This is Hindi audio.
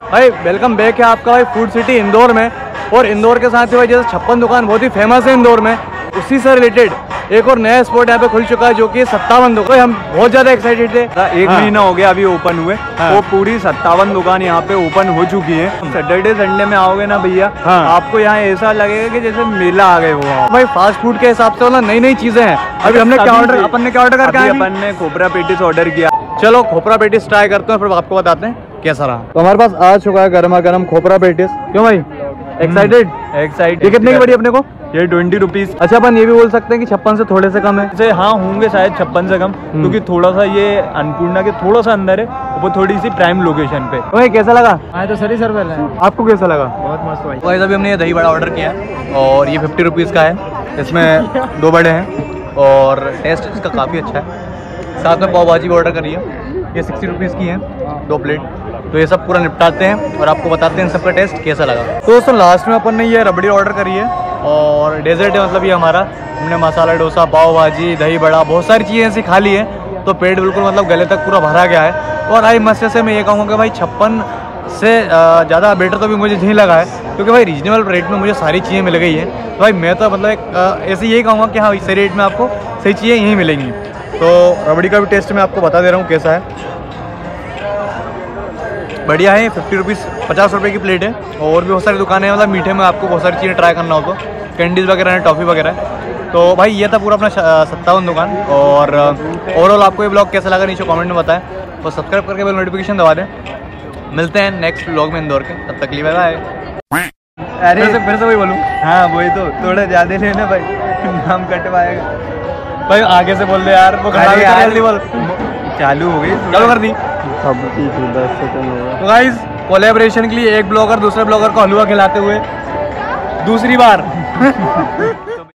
भाई वेलकम बैक है आपका भाई फूड सिटी इंदौर में। और इंदौर के साथ ही भाई जैसे 56 दुकान बहुत ही फेमस है इंदौर में, उसी से रिलेटेड एक और नया स्पॉट यहाँ पे खुल चुका है जो कि 57 दुकान। हम बहुत ज्यादा एक्साइटेड थे। एक महीना हो गया अभी ओपन हुए, वो पूरी 57 दुकान यहाँ पे ओपन हो चुकी है। सैटरडे संडे में आओगे ना भैया, आपको यहाँ ऐसा लगेगा कि जैसे मेला आ गए हो। भाई फास्ट फूड के हिसाब से मतलब नई नई चीजें हैं। अभी हमने क्या ऑर्डर, अपन ने क्या ऑर्डर करके आए? अपन ने खोपरा पेटिस ऑर्डर किया। चलो खोपरा पेटिस ट्राई करते हैं, फिर आपको बताते हैं कैसा रहा। तो हमारे पास आ चुका है गर्मा गर्म खोपरा पेटिस। क्यों भाई एक्साइटेड? ये कितने की पड़ी अपने को? ये 20 रुपीज। अच्छा अपन ये भी बोल सकते हैं कि 56 से थोड़े से कम है। जैसे हाँ होंगे शायद 56 से कम, क्योंकि थोड़ा सा ये अन्नपूर्णा के थोड़ा सा अंदर है, वो थोड़ी सी प्राइम लोकेशन पे। तो भाई कैसा लगा? तो सर ही सर पहले आपको कैसा लगा? बहुत मस्त भाई। तो अभी हमने ये दही बड़ा ऑर्डर किया है और ये 50 रुपीज़ का है। इसमें 2 बड़े हैं और टेस्ट इसका काफ़ी अच्छा है। साथ में पाव भाजी भी ऑर्डर करी है, ये 60 रुपीज़ की है 2 प्लेट। तो ये सब पूरा निपटाते हैं और आपको बताते हैं इन सबका टेस्ट कैसा लगा। तो दोस्तों लास्ट में अपन ने ये रबड़ी ऑर्डर करी है और डेजर्ट है, मतलब ये हमारा। हमने मसाला डोसा, पाव भाजी, दही बड़ा, बहुत सारी चीज़ें ऐसी खा ली हैं। तो पेट बिल्कुल मतलब गले तक पूरा भरा गया है। और आई मस्त से मैं ये कहूँगा कि भाई 56 से ज़्यादा बेटर तो भी मुझे नहीं लगा है, क्योंकि भाई रीजनेबल रेट में मुझे सारी चीज़ें मिल गई हैं। तो भाई मैं तो मतलब एक ऐसे यही कहूँगा कि हाँ इस रेट में आपको सही चीज़ें यहीं मिलेंगी। तो रबड़ी का भी टेस्ट मैं आपको बता दे रहा हूँ कैसा है। बढ़िया है। 50 रुपीज़ 50 रुपये की प्लेट है। और भी बहुत सारी दुकानें हैं, मतलब मीठे में आपको बहुत सारी चीज़ें ट्राई करना हो तो कैंडीज़ वगैरह है, टॉफ़ी वगैरह है। तो भाई ये था पूरा अपना 57 दुकान। और ओवरऑल आपको ये ब्लॉग कैसा लगा नीचे कमेंट में बताएं और सब्सक्राइब करके बेल नोटिफिकेशन दबा दें। मिलते हैं नेक्स्ट ब्लॉग में इंदौर के, तब तक के लिए बाय बाय। अरे फिर से वही बोलूँ? हाँ वही तो, थोड़ा ज़्यादा लेना भाई, नाम कटवाएगा भाई। आगे से बोल दे यार, वो जल्दी बोल। चालू हो गई, चालू कर दी। 10 सेकंड हो गए। तो गाइस कोलैबोरेशन के लिए एक ब्लॉगर दूसरे ब्लॉगर को हलवा खिलाते हुए दूसरी बार